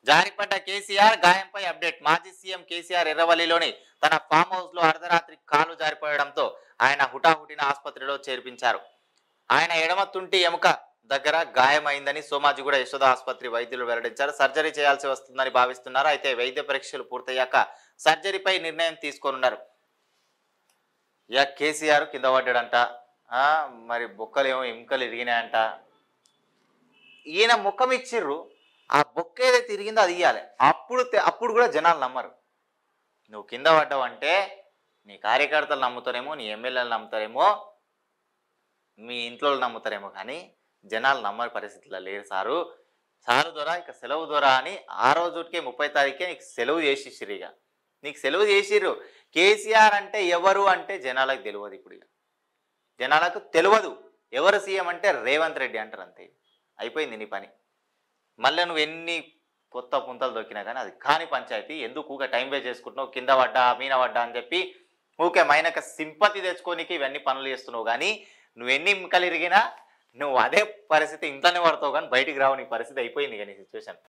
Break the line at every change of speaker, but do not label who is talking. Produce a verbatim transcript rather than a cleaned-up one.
జారిపడ్డ కేసీఆర్ గాయంపై అప్డేట్. మాజీ సీఎం కేసీఆర్ ఎర్రవల్లిలోని తన ఫామ్ హౌస్ లో అర్ధరాత్రి కాలు జారిపోవడంతో ఆయన హుటాహుటిన ఆసుపత్రిలో చేర్పించారు. ఆయన ఎడమ తుంటి ఎముక దగ్గర గాయమైందని సోమాజిగూడ యశోద ఆసుపత్రి వైద్యులు వెల్లడించారు. సర్జరీ చేయాల్సి వస్తుందని భావిస్తున్నారు. అయితే వైద్య పరీక్షలు పూర్తయ్యాక సర్జరీపై నిర్ణయం తీసుకోనున్నారు. ఇక కేసీఆర్ కింద పడ్డాడంట, మరి బొక్కలేమో ఎముకలు ఇరిగినాయంట. ఈయన ముఖం ఇచ్చిర్రు, ఆ బొక్క ఏదైతే తిరిగిందో అది ఇయ్యాలి. అప్పుడు అప్పుడు కూడా జనాలు నమ్మరు. నువ్వు కింద పడ్డావు అంటే నీ కార్యకర్తలు నమ్ముతారేమో, నీ ఎమ్మెల్యేలు నమ్ముతారేమో, మీ ఇంట్లో నమ్ముతారేమో, కానీ జనాలు నమ్మని పరిస్థితుల్లో లేరు సారు. సారు ద్వారా ఇక సెలవు ద్వారా అని ఆ రోజుకే ముప్పై తారీఖే నీకు సెలవు చేసిర్రు. ఇక నీకు సెలవు చేసిర్రు. కేసీఆర్ అంటే ఎవరు అంటే జనాలకు తెలియదు. ఇప్పుడు ఇక జనాలకు తెలియదు ఎవరు సీఎం అంటే రేవంత్ రెడ్డి అంటారు. అంతే, అయిపోయింది నీ పని. మళ్ళీ నువ్వు ఎన్ని కొత్త పుంతలు దొక్కినా కానీ అది కాని పంచాయతీ. ఎందుకు ఊక టైం వేస్ట్ చేసుకుంటున్నావు? కింద పడ్డా మీన పడ్డా అని చెప్పి ఊకే మైనక సింపతి తెచ్చుకోనికి ఇవన్నీ పనులు చేస్తున్నావు. కానీ నువ్వు ఎన్ని ఎముకలు ఇరిగినా నువ్వు అదే పరిస్థితి ఇంట్లోనే పడతావు, కానీ బయటికి రావు. నీ పరిస్థితి అయిపోయింది. కానీ సిచ్యువేషన్